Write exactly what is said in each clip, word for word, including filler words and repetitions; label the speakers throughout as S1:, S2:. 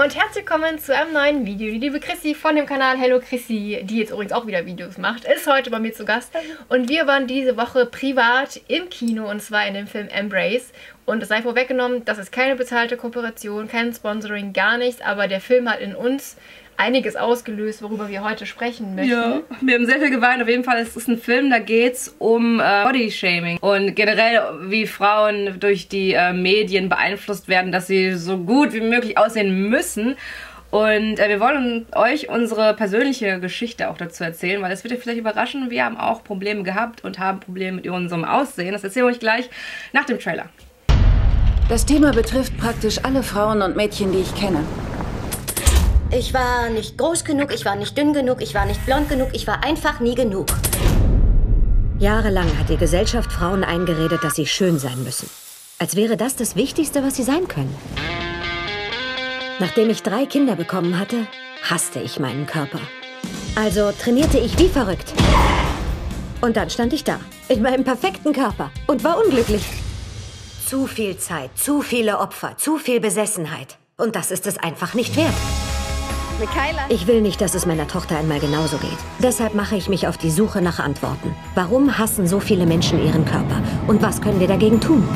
S1: und herzlich willkommen zu einem neuen Video. Die liebe Chrissy von dem Kanal Hello Chrissy, die jetzt übrigens auch wieder Videos macht, ist heute bei mir zu Gast. Und wir waren diese Woche privat im Kino und zwar in dem Film Embrace. Und es sei vorweggenommen, das ist keine bezahlte Kooperation, kein Sponsoring, gar nichts. Aber der Film hat in uns einiges ausgelöst, worüber wir heute sprechen möchten.
S2: Ja, wir haben sehr viel geweint. Auf jeden Fall ist es ein Film, da geht es um äh, Bodyshaming und generell, wie Frauen durch die äh, Medien beeinflusst werden, dass sie so gut wie möglich aussehen müssen. Und äh, wir wollen euch unsere persönliche Geschichte auch dazu erzählen, weil es wird euch vielleicht überraschen, wir haben auch Probleme gehabt und haben Probleme mit unserem Aussehen. Das erzählen wir euch gleich nach dem Trailer.
S3: Das Thema betrifft praktisch alle Frauen und Mädchen, die ich kenne.
S4: Ich war nicht groß genug, ich war nicht dünn genug, ich war nicht blond genug, ich war einfach nie genug.
S5: Jahrelang hat die Gesellschaft Frauen eingeredet, dass sie schön sein müssen. Als wäre das das Wichtigste, was sie sein können. Nachdem ich drei Kinder bekommen hatte, hasste ich meinen Körper. Also trainierte ich wie verrückt. Und dann stand ich da, in meinem perfekten Körper und war unglücklich. Zu viel Zeit, zu viele Opfer, zu viel Besessenheit. Und das ist es einfach nicht wert. Ich will nicht, dass es meiner Tochter einmal genauso geht. Deshalb mache ich mich auf die Suche nach Antworten. Warum hassen so viele Menschen ihren Körper? Und was können wir dagegen tun?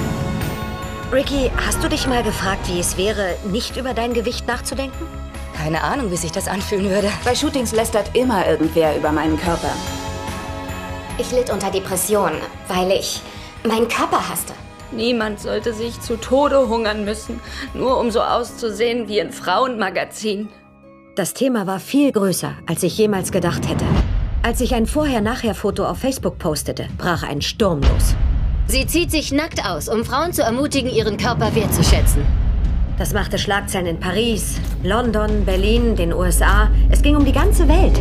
S5: Ricky, hast du dich mal gefragt, wie es wäre, nicht über dein Gewicht nachzudenken?
S4: Keine Ahnung, wie sich das anfühlen würde.
S3: Bei Shootings lästert immer irgendwer über meinen Körper.
S4: Ich litt unter Depressionen, weil ich meinen Körper hasste.
S6: Niemand sollte sich zu Tode hungern müssen, nur um so auszusehen wie ein Frauenmagazin.
S5: Das Thema war viel größer, als ich jemals gedacht hätte. Als ich ein Vorher-Nachher-Foto auf Facebook postete, brach ein Sturm los.
S7: Sie zieht sich nackt aus, um Frauen zu ermutigen, ihren Körper wertzuschätzen.
S5: Das machte Schlagzeilen in Paris, London, Berlin, den U S A. Es ging um die ganze Welt.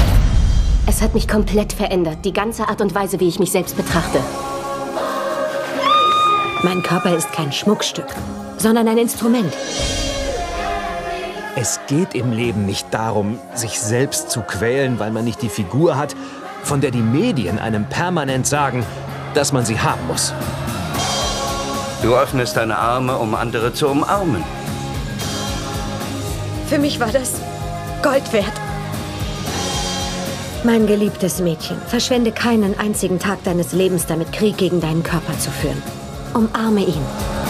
S7: Es hat mich komplett verändert, die ganze Art und Weise, wie ich mich selbst betrachte.
S5: Mein Körper ist kein Schmuckstück, sondern ein Instrument.
S8: Es geht im Leben nicht darum, sich selbst zu quälen, weil man nicht die Figur hat, von der die Medien einem permanent sagen, dass man sie haben muss.
S9: Du öffnest deine Arme, um andere zu umarmen.
S5: Für mich war das Gold wert. Mein geliebtes Mädchen, verschwende keinen einzigen Tag deines Lebens damit, Krieg gegen deinen Körper zu führen. Umarme ihn.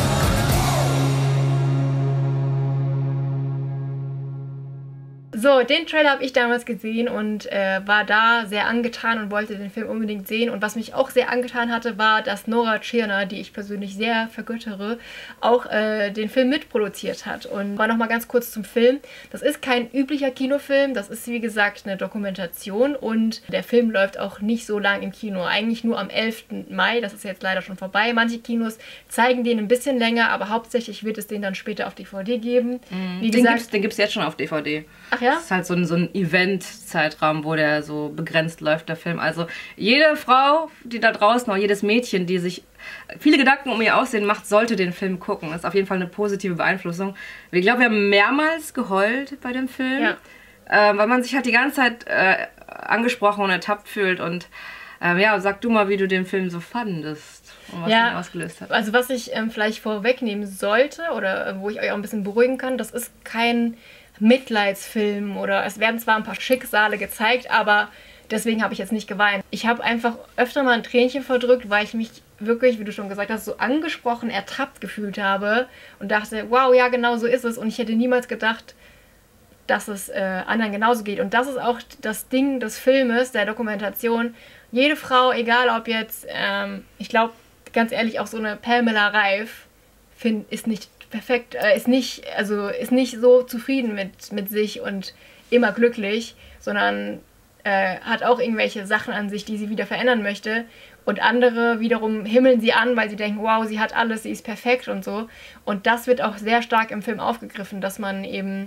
S1: So, den Trailer habe ich damals gesehen und äh, war da sehr angetan und wollte den Film unbedingt sehen. Und was mich auch sehr angetan hatte, war, dass Nora Tschirner, die ich persönlich sehr vergöttere, auch äh, den Film mitproduziert hat. Und war nochmal ganz kurz zum Film. Das ist kein üblicher Kinofilm, das ist wie gesagt eine Dokumentation und der Film läuft auch nicht so lang im Kino. Eigentlich nur am elften Mai, das ist jetzt leider schon vorbei. Manche Kinos zeigen den ein bisschen länger, aber hauptsächlich wird es den dann später auf D V D geben.
S2: Mhm.
S1: Wie
S2: den
S1: gesagt,
S2: gibt es jetzt schon auf D V D.
S1: Ach ja?
S2: Das ist halt so ein, so ein Event-Zeitraum, wo der so begrenzt läuft, der Film. Also jede Frau, die da draußen, auch jedes Mädchen, die sich viele Gedanken um ihr Aussehen macht, sollte den Film gucken. Das ist auf jeden Fall eine positive Beeinflussung. Ich glaube, wir haben mehrmals geheult bei dem Film,
S1: ja.
S2: äh, weil man sich halt die ganze Zeit äh, angesprochen und ertappt fühlt. Und äh, ja, sag du mal, wie du den Film so fandest und was
S1: ja,
S2: ihn ausgelöst hat.
S1: Also was ich ähm, vielleicht vorwegnehmen sollte oder äh, wo ich euch auch ein bisschen beruhigen kann, das ist kein Mitleidsfilm oder es werden zwar ein paar Schicksale gezeigt, aber deswegen habe ich jetzt nicht geweint. Ich habe einfach öfter mal ein Tränchen verdrückt, weil ich mich wirklich, wie du schon gesagt hast, so angesprochen, ertappt gefühlt habe und dachte, wow, ja, genau so ist es und ich hätte niemals gedacht, dass es äh, anderen genauso geht. Und das ist auch das Ding des Filmes, der Dokumentation. Jede Frau, egal ob jetzt, ähm, ich glaube, ganz ehrlich, auch so eine Pamela Reif find, ist nicht perfekt, äh, ist nicht, also ist nicht so zufrieden mit, mit sich und immer glücklich, sondern äh, hat auch irgendwelche Sachen an sich, die sie wieder verändern möchte. Und andere wiederum himmeln sie an, weil sie denken, wow, sie hat alles, sie ist perfekt und so. Und das wird auch sehr stark im Film aufgegriffen, dass man eben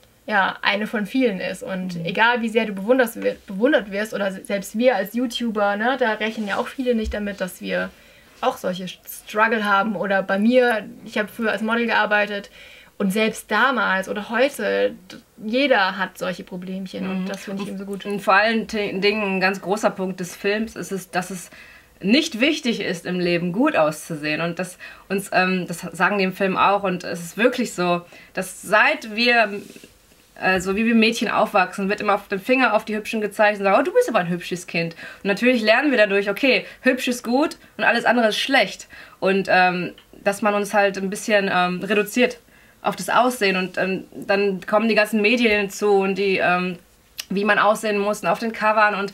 S1: ja eine von vielen ist. Und mhm. egal wie sehr du bewundert, bewundert wirst, oder selbst wir als YouTuber, ne, da rechnen ja auch viele nicht damit, dass wir auch solche Struggle haben. Oder bei mir, ich habe früher als Model gearbeitet und selbst damals oder heute, jeder hat solche Problemchen und das finde ich eben so gut.
S2: Und vor allen Dingen ein ganz großer Punkt des Films ist es, dass es nicht wichtig ist im Leben, gut auszusehen. Und das uns, ähm, das sagen die im Film auch. Und es ist wirklich so, dass seit wir, äh, so wie wir Mädchen aufwachsen, wird immer auf den Finger auf die Hübschen gezeigt und sagen, oh, du bist aber ein hübsches Kind. Und natürlich lernen wir dadurch, okay, hübsch ist gut und alles andere ist schlecht. Und ähm, dass man uns halt ein bisschen ähm, reduziert auf das Aussehen. Und ähm, dann kommen die ganzen Medien hinzu und die... Ähm, wie man aussehen muss auf den Covern und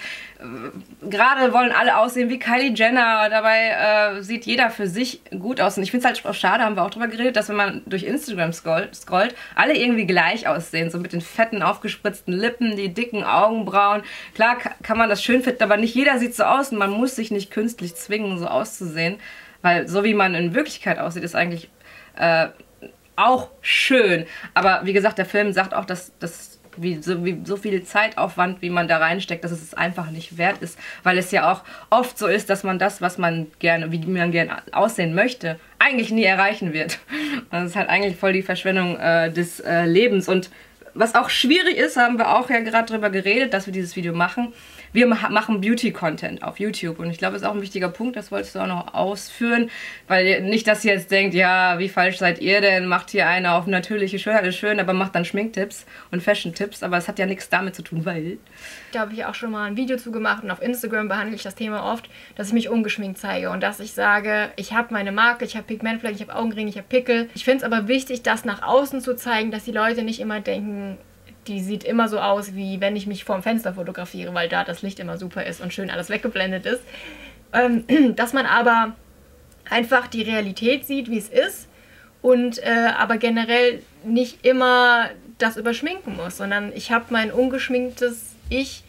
S2: äh, gerade wollen alle aussehen wie Kylie Jenner, dabei äh, sieht jeder für sich gut aus und ich finde es halt auch schade, haben wir auch drüber geredet, dass wenn man durch Instagram scrollt, scrollt, alle irgendwie gleich aussehen, so mit den fetten, aufgespritzten Lippen, die dicken Augenbrauen. Klar kann man das schön finden, aber nicht jeder sieht so aus und man muss sich nicht künstlich zwingen, so auszusehen, weil so wie man in Wirklichkeit aussieht, ist eigentlich äh, auch schön. Aber wie gesagt, der Film sagt auch, dass das Wie so, wie so viel Zeitaufwand, wie man da reinsteckt, dass es es einfach nicht wert ist, weil es ja auch oft so ist, dass man das, was man gerne, wie man gerne aussehen möchte, eigentlich nie erreichen wird. Und das ist halt eigentlich voll die Verschwendung äh, des äh, Lebens. Und was auch schwierig ist, haben wir auch ja gerade drüber geredet, dass wir dieses Video machen. Wir machen Beauty-Content auf YouTube und ich glaube, das ist auch ein wichtiger Punkt, das wolltest du auch noch ausführen, weil nicht, dass ihr jetzt denkt, ja, wie falsch seid ihr denn, macht hier eine auf natürliche Schönheit, ist schön, aber macht dann Schminktipps und Fashion-Tipps, aber es hat ja nichts damit zu tun, weil...
S1: Da habe ich auch schon mal ein Video zu gemacht und auf Instagram behandle ich das Thema oft, dass ich mich ungeschminkt zeige und dass ich sage, ich habe meine Marke, ich habe Pigmentflecken, ich habe Augenringe, ich habe Pickel. Ich finde es aber wichtig, das nach außen zu zeigen, dass die Leute nicht immer denken, die sieht immer so aus, wie wenn ich mich vorm Fenster fotografiere, weil da das Licht immer super ist und schön alles weggeblendet ist. Ähm, dass man aber einfach die Realität sieht, wie es ist und äh, aber generell nicht immer das überschminken muss, sondern ich habe mein ungeschminktes Ich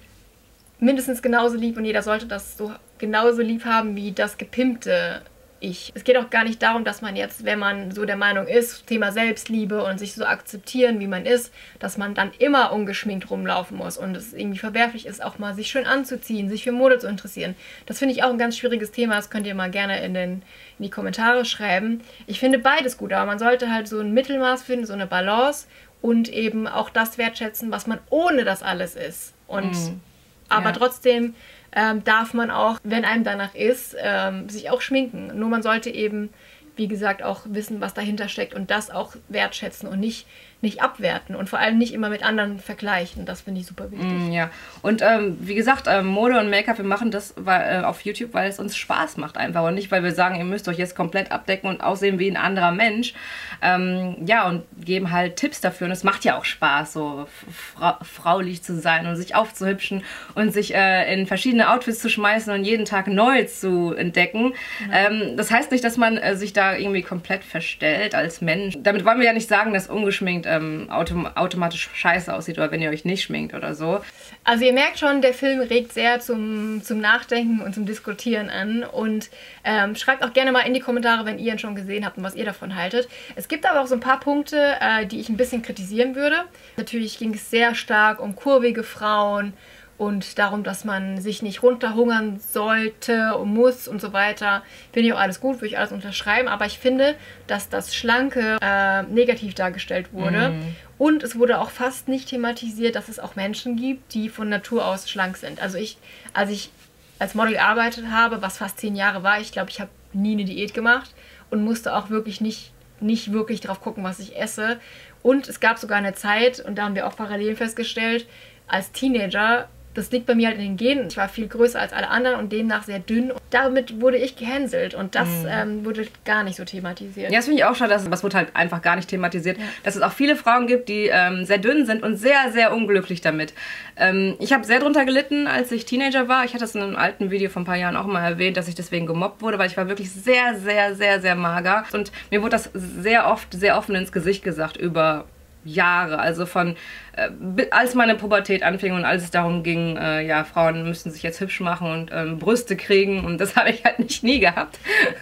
S1: mindestens genauso lieb und jeder sollte das so genauso lieb haben wie das gepimpte Ich. Es geht auch gar nicht darum, dass man jetzt, wenn man so der Meinung ist, Thema Selbstliebe und sich so akzeptieren, wie man ist, dass man dann immer ungeschminkt rumlaufen muss und es irgendwie verwerflich ist, auch mal sich schön anzuziehen, sich für Mode zu interessieren. Das finde ich auch ein ganz schwieriges Thema, das könnt ihr mal gerne in, den, in die Kommentare schreiben. Ich finde beides gut, aber man sollte halt so ein Mittelmaß finden, so eine Balance und eben auch das wertschätzen, was man ohne das alles ist. Und mm. aber ja. trotzdem Ähm, darf man auch, wenn einem danach ist, ähm, sich auch schminken. Nur man sollte eben, wie gesagt, auch wissen, was dahinter steckt und das auch wertschätzen und nicht, nicht abwerten und vor allem nicht immer mit anderen vergleichen. Das finde ich super wichtig.
S2: Mm, ja, und ähm, wie gesagt, ähm, Mode und Make-up, wir machen das weil, äh, auf YouTube, weil es uns Spaß macht einfach und nicht, weil wir sagen, ihr müsst euch jetzt komplett abdecken und aussehen wie ein anderer Mensch. Ähm, ja, und geben halt Tipps dafür und es macht ja auch Spaß, so fra fraulich zu sein und sich aufzuhübschen und sich äh, in verschiedene Outfits zu schmeißen und jeden Tag neu zu entdecken. Mhm. Ähm, das heißt nicht, dass man äh, sich da irgendwie komplett verstellt als Mensch. Damit wollen wir ja nicht sagen, dass ungeschminkt ähm, autom automatisch scheiße aussieht oder wenn ihr euch nicht schminkt oder so.
S1: Also ihr merkt schon, der Film regt sehr zum, zum Nachdenken und zum Diskutieren an und ähm, schreibt auch gerne mal in die Kommentare, wenn ihr ihn schon gesehen habt und was ihr davon haltet. Es gibt aber auch so ein paar Punkte, äh, die ich ein bisschen kritisieren würde. Natürlich ging es sehr stark um kurvige Frauen und darum, dass man sich nicht runterhungern sollte und muss und so weiter. Finde ich auch alles gut, würde ich alles unterschreiben, aber ich finde, dass das Schlanke äh, negativ dargestellt wurde. Mm. Und es wurde auch fast nicht thematisiert, dass es auch Menschen gibt, die von Natur aus schlank sind. Also ich, als ich als Model gearbeitet habe, was fast zehn Jahre war, ich glaube, ich habe nie eine Diät gemacht und musste auch wirklich nicht, nicht wirklich drauf gucken, was ich esse. Und es gab sogar eine Zeit, und da haben wir auch Parallelen festgestellt, als Teenager, das liegt bei mir halt in den Genen. Ich war viel größer als alle anderen und demnach sehr dünn. Und damit wurde ich gehänselt und das mm. ähm, wurde gar nicht so thematisiert.
S2: Ja, das finde ich auch schade, dass das wurde halt einfach gar nicht thematisiert. Ja. Dass es auch viele Frauen gibt, die ähm, sehr dünn sind und sehr, sehr unglücklich damit. Ähm, ich habe sehr drunter gelitten, als ich Teenager war. Ich hatte es in einem alten Video vor ein paar Jahren auch mal erwähnt, dass ich deswegen gemobbt wurde, weil ich war wirklich sehr, sehr, sehr, sehr mager. Und mir wurde das sehr oft, sehr offen ins Gesicht gesagt über Jahre, also von äh, als meine Pubertät anfing und als es darum ging, äh, ja, Frauen müssen sich jetzt hübsch machen und ähm, Brüste kriegen und das habe ich halt nicht nie gehabt.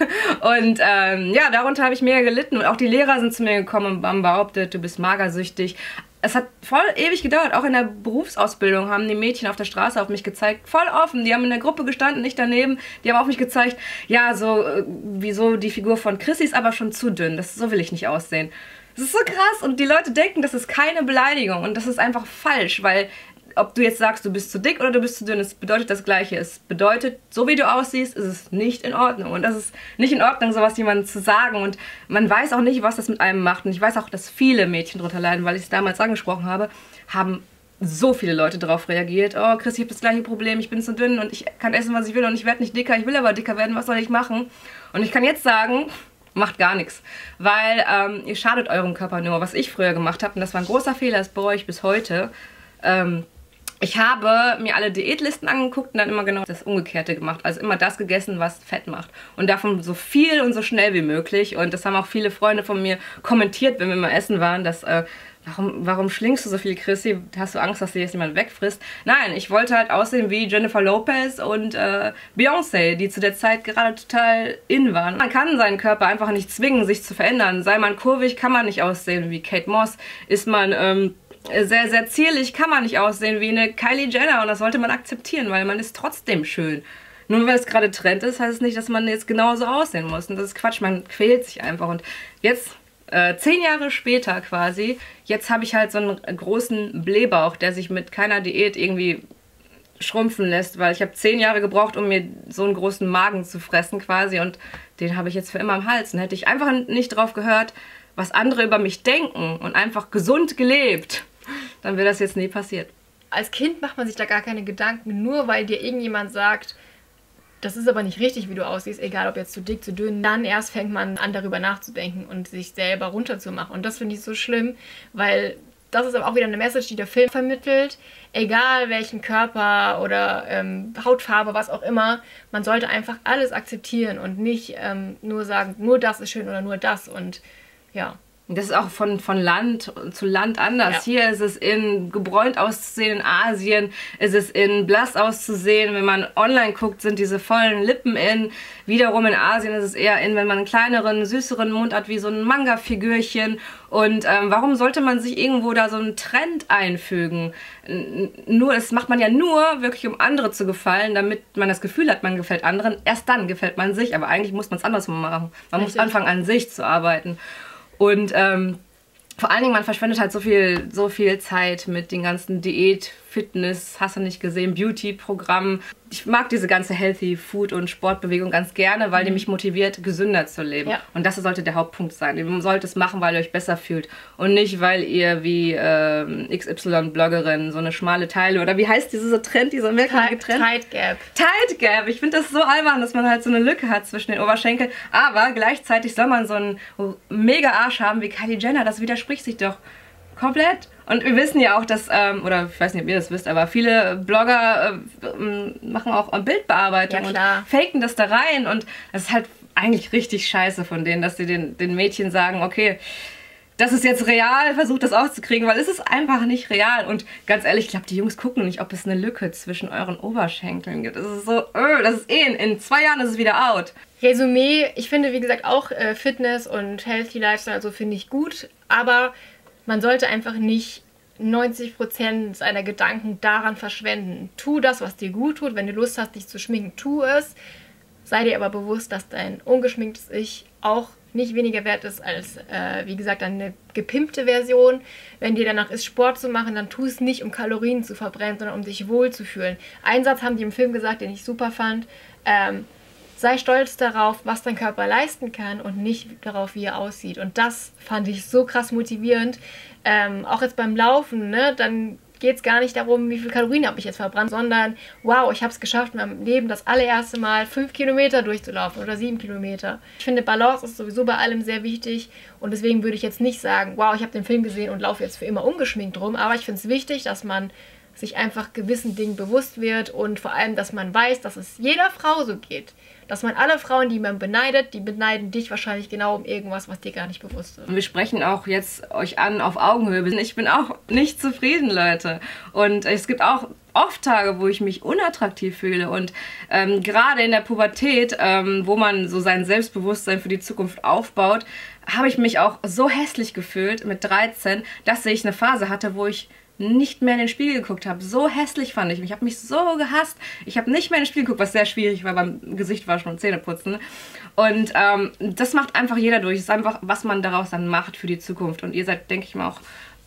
S2: Und ähm, ja, darunter habe ich mega gelitten und auch die Lehrer sind zu mir gekommen und haben behauptet, du bist magersüchtig. Es hat voll ewig gedauert, auch in der Berufsausbildung haben die Mädchen auf der Straße auf mich gezeigt, voll offen, die haben in der Gruppe gestanden, nicht daneben, die haben auf mich gezeigt, ja, so, äh, wieso die Figur von Chrissy ist aber schon zu dünn, das, so will ich nicht aussehen. Das ist so krass und die Leute denken, das ist keine Beleidigung und das ist einfach falsch, weil ob du jetzt sagst, du bist zu dick oder du bist zu dünn, es bedeutet das Gleiche. Es bedeutet, so wie du aussiehst, ist es nicht in Ordnung. Und das ist nicht in Ordnung, sowas jemandem zu sagen. Und man weiß auch nicht, was das mit einem macht. Und ich weiß auch, dass viele Mädchen drunter leiden, weil ich es damals angesprochen habe, haben so viele Leute darauf reagiert. Oh, Chris, ich habe das gleiche Problem, ich bin zu dünn und ich kann essen, was ich will und ich werde nicht dicker, ich will aber dicker werden, was soll ich machen? Und ich kann jetzt sagen, macht gar nichts, weil ähm, ihr schadet eurem Körper nur. Was ich früher gemacht habe, und das war ein großer Fehler, das bereue ich bis heute, ähm, ich habe mir alle Diätlisten angeguckt und dann immer genau das Umgekehrte gemacht. Also immer das gegessen, was Fett macht. Und davon so viel und so schnell wie möglich. Und das haben auch viele Freunde von mir kommentiert, wenn wir mal essen waren, dass äh, Warum, warum schlingst du so viel, Chrissy? Hast du Angst, dass dir jetzt jemand wegfrisst? Nein, ich wollte halt aussehen wie Jennifer Lopez und äh, Beyoncé, die zu der Zeit gerade total in waren. Man kann seinen Körper einfach nicht zwingen, sich zu verändern. Sei man kurvig, kann man nicht aussehen wie Kate Moss. Ist man ähm, sehr, sehr zierlich, kann man nicht aussehen wie eine Kylie Jenner. Und das sollte man akzeptieren, weil man ist trotzdem schön. Nur weil es gerade Trend ist, heißt es nicht, dass man jetzt genauso aussehen muss. Und das ist Quatsch, man quält sich einfach. Und jetzt... Äh, zehn Jahre später quasi, jetzt habe ich halt so einen großen Blähbauch, der sich mit keiner Diät irgendwie schrumpfen lässt, weil ich habe zehn Jahre gebraucht, um mir so einen großen Magen zu fressen quasi und den habe ich jetzt für immer im Hals. Und hätte ich einfach nicht drauf gehört, was andere über mich denken und einfach gesund gelebt, dann wäre das jetzt nie passiert.
S1: Als Kind macht man sich da gar keine Gedanken, nur weil dir irgendjemand sagt, das ist aber nicht richtig, wie du aussiehst, egal ob jetzt zu dick, zu dünn. Dann erst fängt man an, darüber nachzudenken und sich selber runterzumachen. Und das finde ich so schlimm, weil das ist aber auch wieder eine Message, die der Film vermittelt. Egal welchen Körper oder ähm, Hautfarbe, was auch immer, man sollte einfach alles akzeptieren und nicht ähm, nur sagen, nur das ist schön oder nur das. Und ja.
S2: Das ist auch von, von Land zu Land anders. Ja. Hier ist es in gebräunt auszusehen, in Asien ist es in blass auszusehen. Wenn man online guckt, sind diese vollen Lippen in. Wiederum in Asien ist es eher in, wenn man einen kleineren, süßeren Mund hat, wie so ein Manga-Figürchen. Und ähm, warum sollte man sich irgendwo da so einen Trend einfügen? Nur, das macht man ja nur wirklich, um andere zu gefallen, damit man das Gefühl hat, man gefällt anderen. Erst dann gefällt man sich, aber eigentlich muss man es andersrum machen. Man Richtig. muss anfangen, an sich zu arbeiten. Und ähm, vor allen Dingen, man verschwendet halt so viel, so viel Zeit mit den ganzen Diät, Fitness, hast du nicht gesehen, Beauty-Programmen. Ich mag diese ganze Healthy Food- und Sportbewegung ganz gerne, weil mhm. die mich motiviert, gesünder zu leben. Ja. Und das sollte der Hauptpunkt sein. Ihr sollt es machen, weil ihr euch besser fühlt. Und nicht, weil ihr wie ähm, X Y-Bloggerin so eine schmale Teile, oder wie heißt dieser Trend, dieser merkwürdige Trend?
S1: Tight Gap.
S2: Tight Gap. Ich finde das so albern, dass man halt so eine Lücke hat zwischen den Oberschenkeln. Aber gleichzeitig soll man so einen mega Arsch haben wie Kylie Jenner. Das widerspricht sich doch komplett. Und wir wissen ja auch, dass, ähm, oder ich weiß nicht, ob ihr das wisst, aber viele Blogger äh, machen auch Bildbearbeitung ja, und faken das da rein. Und das ist halt eigentlich richtig scheiße von denen, dass sie den, den Mädchen sagen, okay, das ist jetzt real, versucht das aufzukriegen, weil es ist einfach nicht real. Und ganz ehrlich, ich glaube, die Jungs gucken nicht, ob es eine Lücke zwischen euren Oberschenkeln gibt. Das ist so, öh, das ist eh, in, in zwei Jahren ist es wieder out.
S1: Resümee, ich finde, wie gesagt, auch äh, Fitness und Healthy Lifestyle, also finde ich gut, aber man sollte einfach nicht neunzig Prozent seiner Gedanken daran verschwenden. Tu das, was dir gut tut. Wenn du Lust hast, dich zu schminken, tu es. Sei dir aber bewusst, dass dein ungeschminktes Ich auch nicht weniger wert ist als, äh, wie gesagt, eine gepimpte Version. Wenn dir danach ist, Sport zu machen, dann tu es nicht, um Kalorien zu verbrennen, sondern um dich wohlzufühlen. Einen Satz haben die im Film gesagt, den ich super fand. Ähm, sei stolz darauf, was dein Körper leisten kann und nicht darauf, wie er aussieht. Und das fand ich so krass motivierend. Ähm, auch jetzt beim Laufen, ne, dann geht es gar nicht darum, wie viel Kalorien habe ich jetzt verbrannt, sondern wow, ich habe es geschafft, in meinem Leben das allererste Mal fünf Kilometer durchzulaufen oder sieben Kilometer. Ich finde, Balance ist sowieso bei allem sehr wichtig und deswegen würde ich jetzt nicht sagen, wow, ich habe den Film gesehen und laufe jetzt für immer ungeschminkt rum, aber ich finde es wichtig, dass man sich einfach gewissen Dingen bewusst wird und vor allem, dass man weiß, dass es jeder Frau so geht. Dass man alle Frauen, die man beneidet, die beneiden dich wahrscheinlich genau um irgendwas, was dir gar nicht bewusst ist.
S2: Und wir sprechen auch jetzt euch an auf Augenhöhe. Ich bin auch nicht zufrieden, Leute. Und es gibt auch oft Tage, wo ich mich unattraktiv fühle. Und ähm, gerade in der Pubertät, ähm, wo man so sein Selbstbewusstsein für die Zukunft aufbaut, habe ich mich auch so hässlich gefühlt mit dreizehn, dass ich eine Phase hatte, wo ich nicht mehr in den Spiegel geguckt habe. So hässlich fand ich mich. Ich habe mich so gehasst. Ich habe nicht mehr in den Spiegel geguckt, was sehr schwierig war beim Gesicht waschen und Zähneputzen. Und ähm, das macht einfach jeder durch. Es ist einfach, was man daraus dann macht für die Zukunft. Und ihr seid, denke ich mal, auch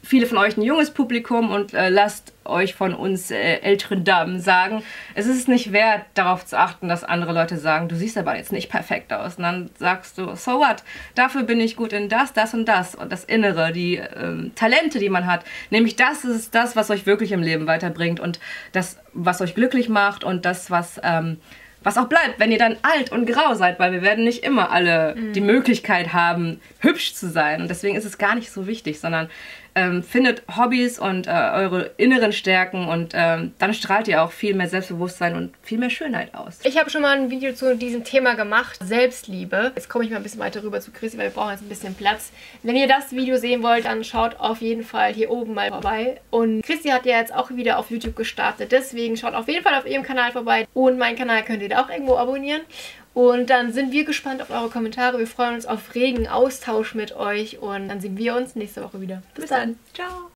S2: viele von euch ein junges Publikum und äh, lasst euch von uns äh, älteren Damen sagen, es ist nicht wert, darauf zu achten, dass andere Leute sagen, du siehst aber jetzt nicht perfekt aus. Und dann sagst du, so what? Dafür bin ich gut in das, das und das. Und das Innere, die ähm, Talente, die man hat. Nämlich das ist das, was euch wirklich im Leben weiterbringt und das, was euch glücklich macht und das, was... Ähm, was auch bleibt, wenn ihr dann alt und grau seid, weil wir werden nicht immer alle mhm. die Möglichkeit haben, hübsch zu sein. Und deswegen ist es gar nicht so wichtig, sondern ähm, findet Hobbys und äh, eure inneren Stärken und ähm, dann strahlt ihr auch viel mehr Selbstbewusstsein und viel mehr Schönheit aus.
S1: Ich habe schon mal ein Video zu diesem Thema gemacht, Selbstliebe. Jetzt komme ich mal ein bisschen weiter rüber zu Chrissy, weil wir brauchen jetzt ein bisschen Platz. Wenn ihr das Video sehen wollt, dann schaut auf jeden Fall hier oben mal vorbei. Und Chrissy hat ja jetzt auch wieder auf YouTube gestartet, deswegen schaut auf jeden Fall auf ihrem Kanal vorbei. Und meinen Kanal könnt ihr da auch irgendwo abonnieren. Und dann sind wir gespannt auf eure Kommentare. Wir freuen uns auf regen Austausch mit euch und dann sehen wir uns nächste Woche wieder. Bis, Bis dann. dann. Ciao.